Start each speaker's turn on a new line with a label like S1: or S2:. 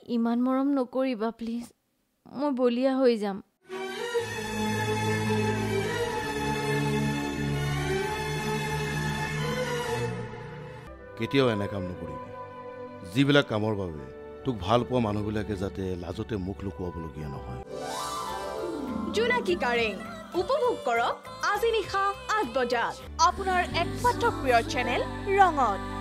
S1: ইমান মৰম নকৰিবা প্লিজ মই বলিয়া হৈ যাম
S2: কেতিয়াও এনে কাম নকৰিবি যিবিলাক কামৰ বাবে তোক ভাল পোৱা মানুহবিলাকে যাতে লাজতে মুখ লুকুৱাবলগীয়া নহয়
S3: জোনাকী কাৰেং উপভোগ কৰক আজি নিশা ৮ বজাত আপোনাৰ একমাত্ৰ প্ৰিয় চেনেল ৰঙত